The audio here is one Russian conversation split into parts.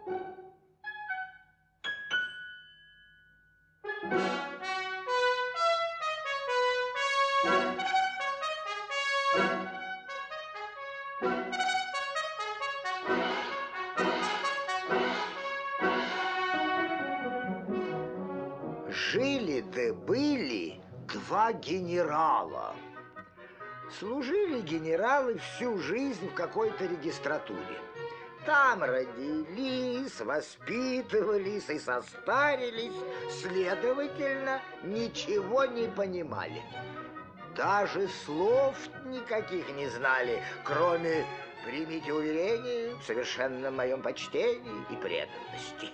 Жили да были два генерала. Служили генералы всю жизнь в какой-то регистратуре. Там родились, воспитывались и состарились, следовательно, ничего не понимали. Даже слов никаких не знали, кроме «примите уверение в совершенном моем почтении и преданности».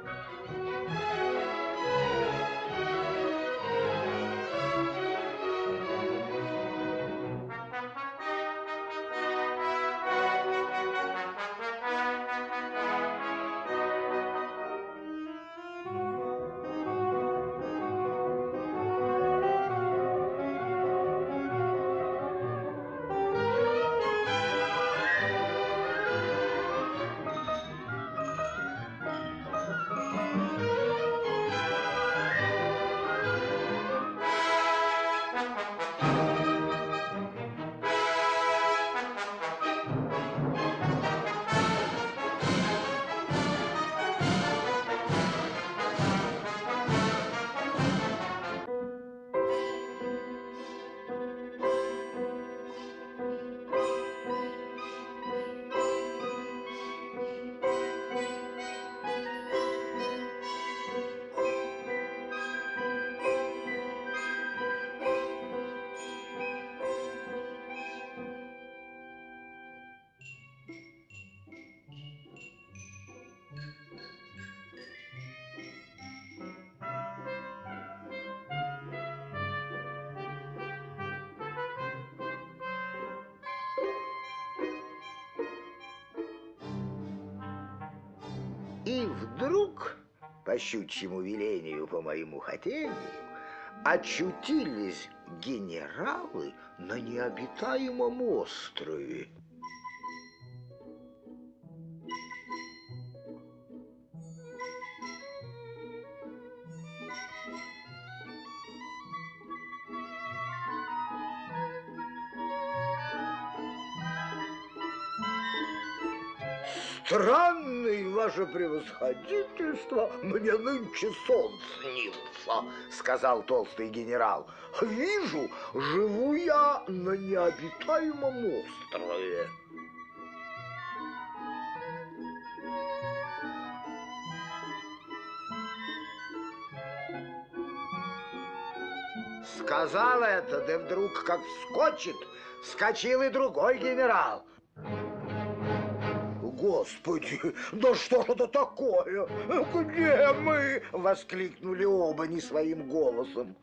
И вдруг, по щучьему велению, по моему хотению, очутились генералы на необитаемом острове. Странный, ваше превосходительство, мне нынче сон снился, сказал толстый генерал. Вижу, живу я на необитаемом острове. Сказал это, да вдруг как вскочит, вскочил и другой генерал. Господи, да что же это такое? Где мы? Воскликнули оба не своим голосом.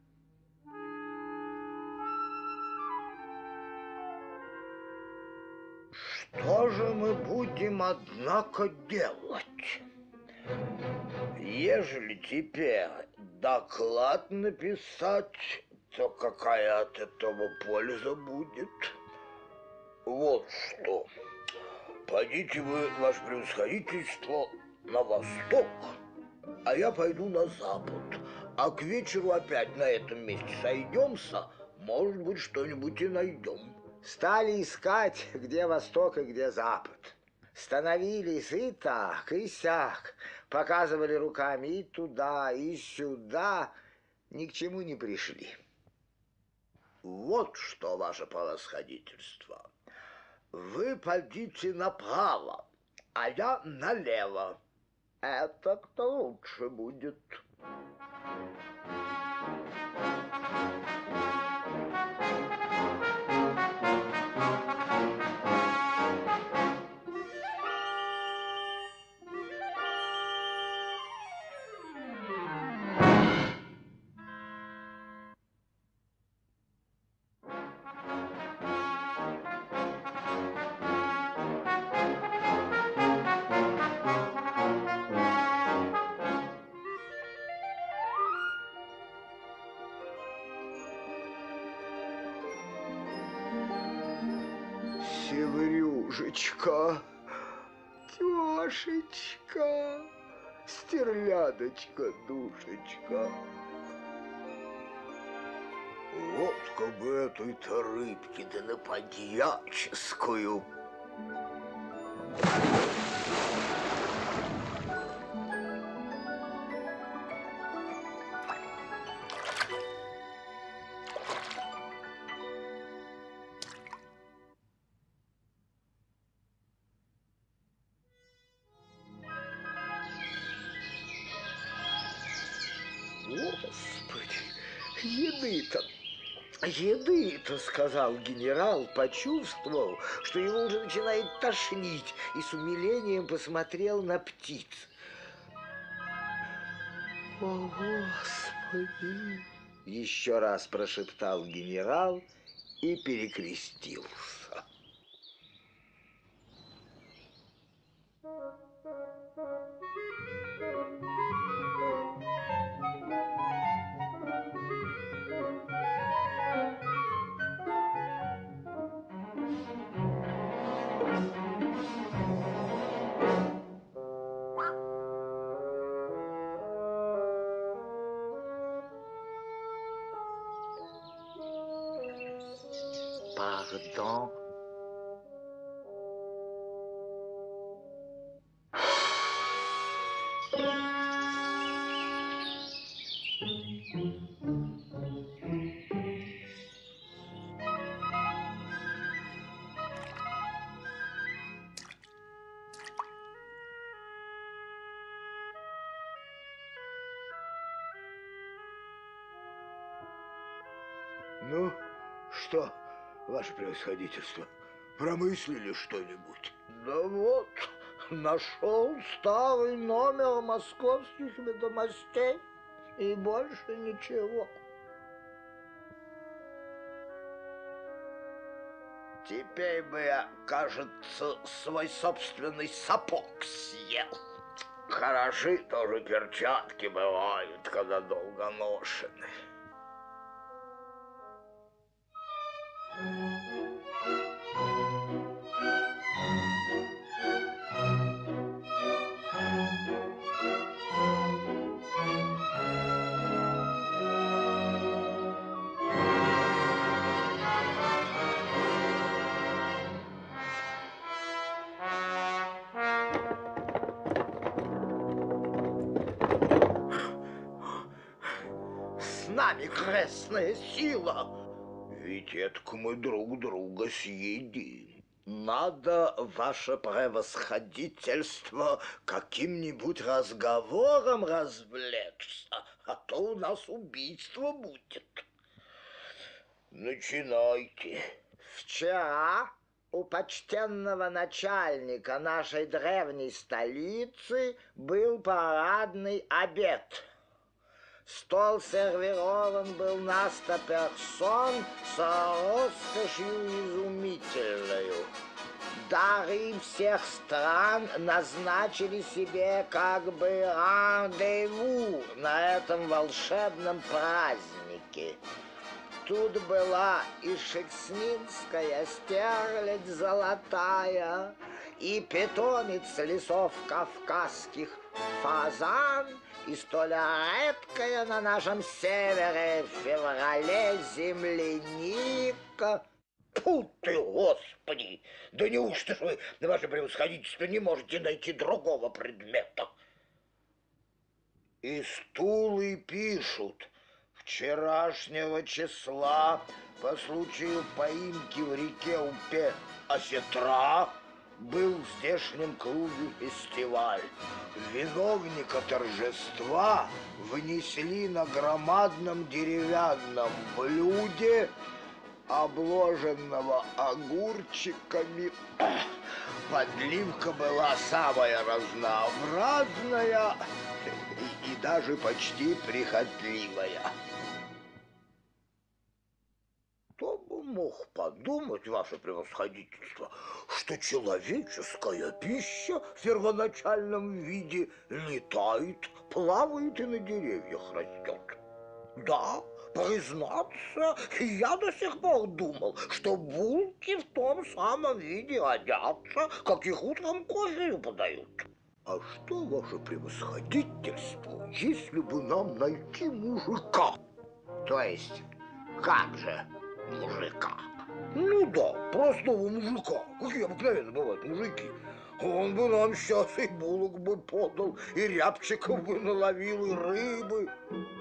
Что же мы будем, однако, делать? Ежели теперь доклад написать, то какая от этого польза будет? Вот что. Пойдите вы, ваше превосходительство, на восток, а я пойду на запад. А к вечеру опять на этом месте сойдемся, может быть, что-нибудь и найдем. Стали искать, где восток и где запад. Становились и так, и сяк, показывали руками и туда, и сюда, ни к чему не пришли. Вот что, ваше превосходительство. Вы пойдите направо, а я налево. Это кто лучше будет. Севрюшечка, тетенька, Машечка, стерлядочка, душечка. Вот бы этой-то рыбки да на подьяческую. Господи, еды-то, сказал генерал, почувствовал, что его уже начинает тошнить, и с умилением посмотрел на птиц. О, Господи! Еще раз прошептал генерал и перекрестился. Пардон. Ну, что, ваше превосходительство, промыслили что-нибудь? Да вот, нашел старый номер московских ведомостей и больше ничего. Теперь бы я, кажется, свой собственный сапог съел. Хороши тоже перчатки бывают, когда долго ношены. С нами крестная сила. Ведь это мы друг друга съедим. Надо, ваше превосходительство, каким-нибудь разговором развлечься, а то у нас убийство будет. Начинайте. Вчера у почтенного начальника нашей древней столицы был парадный обед. Стол сервирован был на 100 персон с роскошью изумительную. Дары всех стран назначили себе как бы рандеву на этом волшебном празднике. Тут была и шекснинская стерлядь золотая, и питомец лесов кавказских фазан, и столь редкая на нашем севере в феврале земляника. Фу ты, Господи! Да неужто ж вы, ваше превосходительство, не можете найти другого предмета? И стулы пишут. Вчерашнего числа по случаю поимки в реке Упе осетра был в здешнем клубе фестиваль. Виновника торжества внесли на громадном деревянном блюде, обложенного огурчиками. Подливка была самая разнообразная и даже почти прихотливая. Кто бы мог подумать, ваше превосходительство, что человеческая пища в первоначальном виде летает, плавает и на деревьях растет. Да, признаться, я до сих пор думал, что булки в том самом виде годятся, как их утром кофею подают. А что, ваше превосходительство, если бы нам найти мужика? То есть, как же мужика? Ну да, простого мужика. Какие обыкновенно бывают мужики. Он бы нам сейчас и булок бы подал, и рябчиков бы наловил, и рыбы.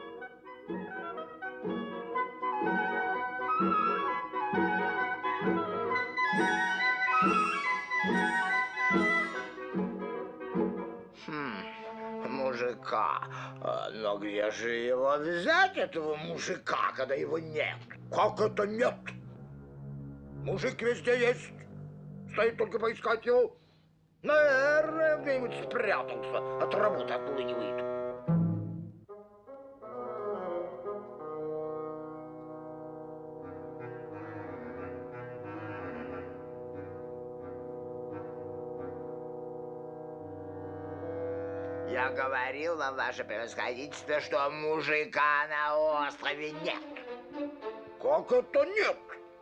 Мужика. Но где же его взять, этого мужика, когда его нет? Как это нет? Мужик везде есть. Стоит только поискать его. Наверное, где-нибудь спрятался, от работы отлынивает. Я говорил вам, ваше превосходительство, что мужика на острове нет. Как это нет?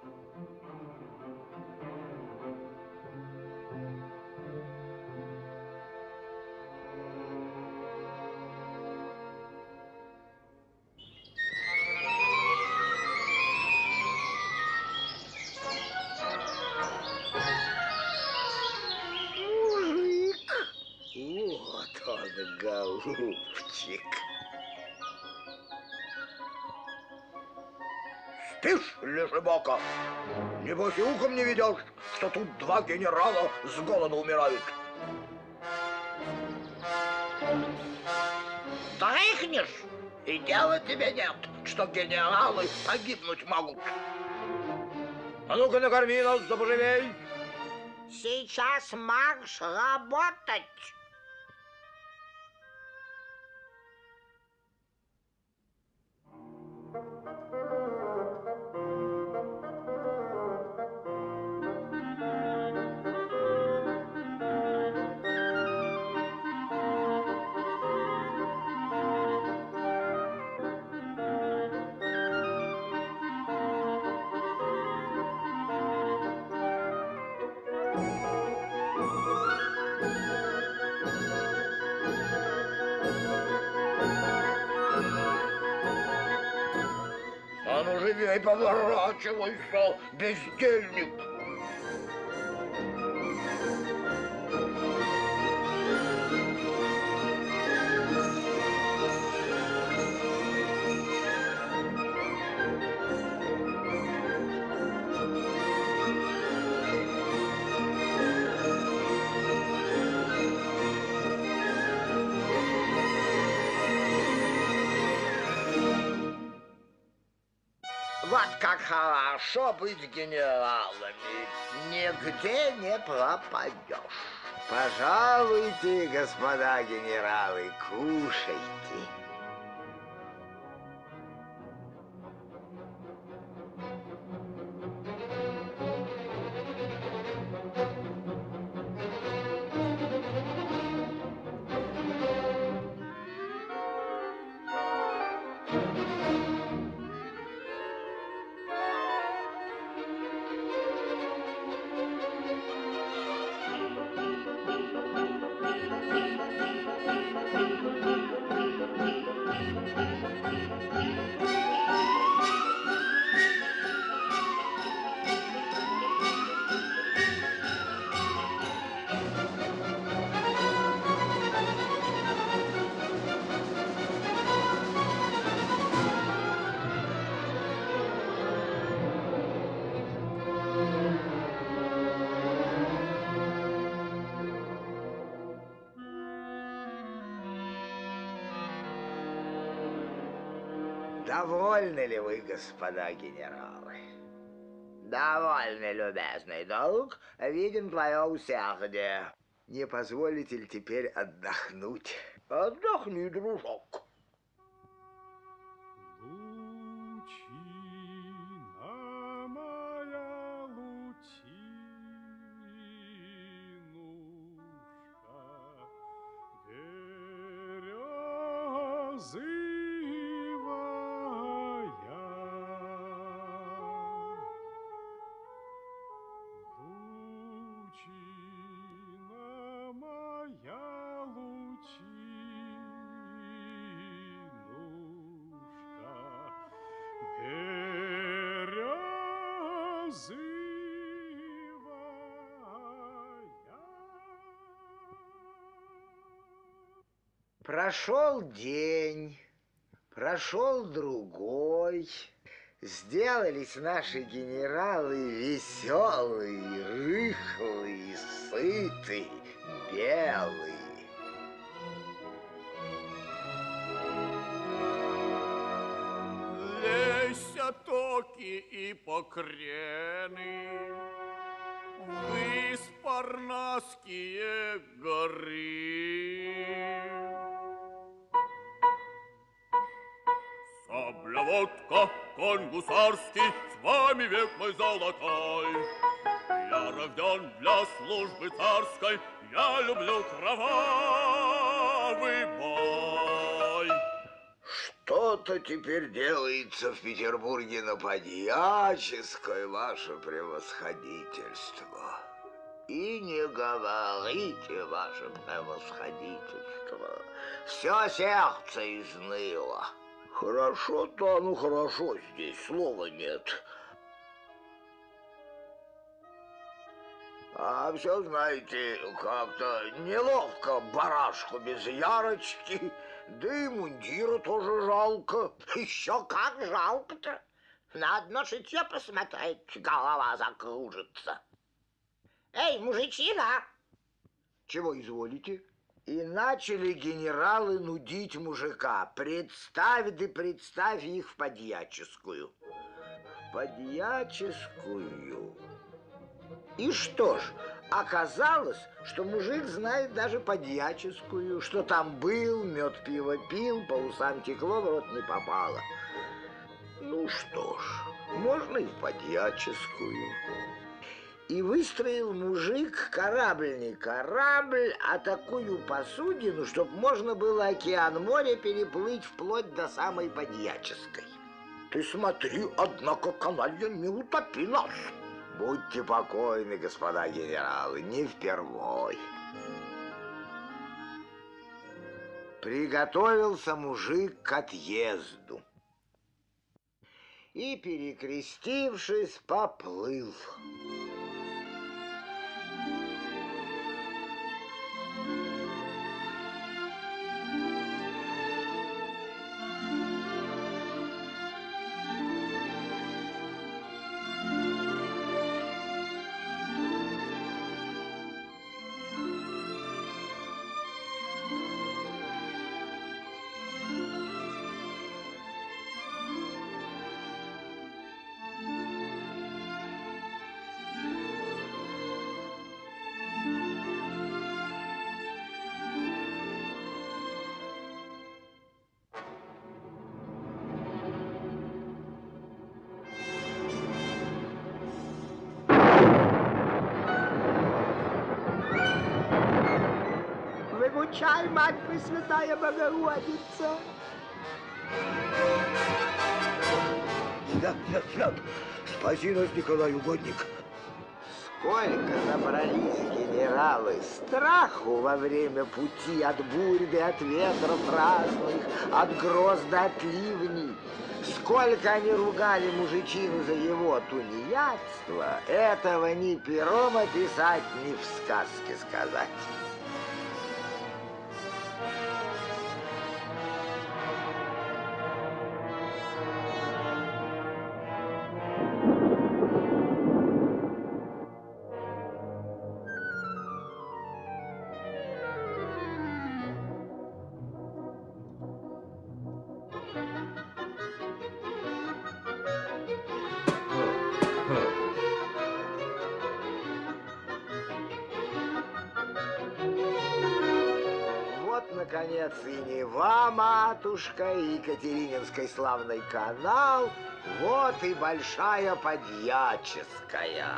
Вот он, голубчик. Спишь, лежебока? Небось и ухом не ведешь, что тут два генерала с голоду умирают. Дрыхнешь, и дела тебе нет, что генералы погибнуть могут. А ну-ка накорми нас, да поживей. Сейчас марш работать. А ну живей, поворачивайся, бездельник. Вот как хорошо быть генералами. Нигде не пропадешь. Пожалуйте, господа генералы, кушайте. Довольны ли вы, господа генералы? Довольны, любезный друг. Видим твое усердие. Не позволите ли теперь отдохнуть? Отдохни, дружок. Лучина моя, лучинушка, березывая. Лучина моя, Прошел день, прошел другой. Сделались наши генералы веселые, рыхлые, сытые, белые. Леся токи и покрены, вы Парнасские горы. Сабля, водка, конь гусарский, с вами век мой золотой. Я рожден для службы царской, я люблю кровавый бой. Что-то теперь делается в Петербурге на Подьяческой, ваше превосходительство. И не говорите, ваше превосходительство, все сердце изныло. Хорошо-то, ну хорошо, здесь слова нет. А все, знаете, как-то неловко барашку без ярочки, да и мундира тоже жалко. Еще как жалко-то. На одно шитье посмотреть, голова закружится. Эй, мужичина! Чего изволите? И начали генералы нудить мужика. Представь, да представь их в Подьяческую. Подьяческую. И что ж, оказалось, что мужик знает даже Подьяческую, что там был, мед пиво пил, по усам текло, в рот не попало. Ну что ж, можно и в Подьяческую. И выстроил мужик корабль не корабль, а такую посудину, чтоб можно было океан моря переплыть вплоть до самой Подьяческой. Ты смотри, однако, каналья, не утопи нас. Будьте покойны, господа генералы, не впервой. Приготовился мужик к отъезду. И, перекрестившись, поплыл. Выручай, Мать Пресвятая Богородица! Свят, спаси нас, Николай Угодник. Сколько набрались генералы страху во время пути от бурь да от ветров разных, от гроз да от ливней. Сколько они ругали мужичину за его тунеядство, этого ни пером описать, ни в сказке сказать. Наконец, и Нева, матушка, и Екатерининский славный канал, вот и Большая Подьяческая.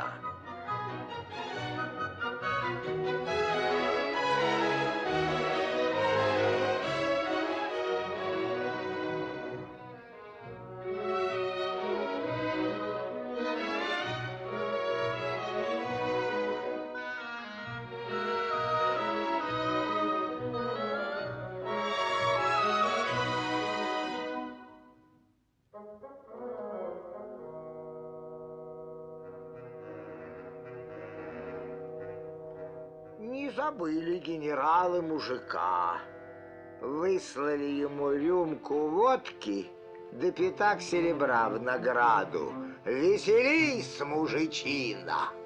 забыли генералы мужика. Выслали ему рюмку водки да пятак серебра в награду. Веселись, мужичина!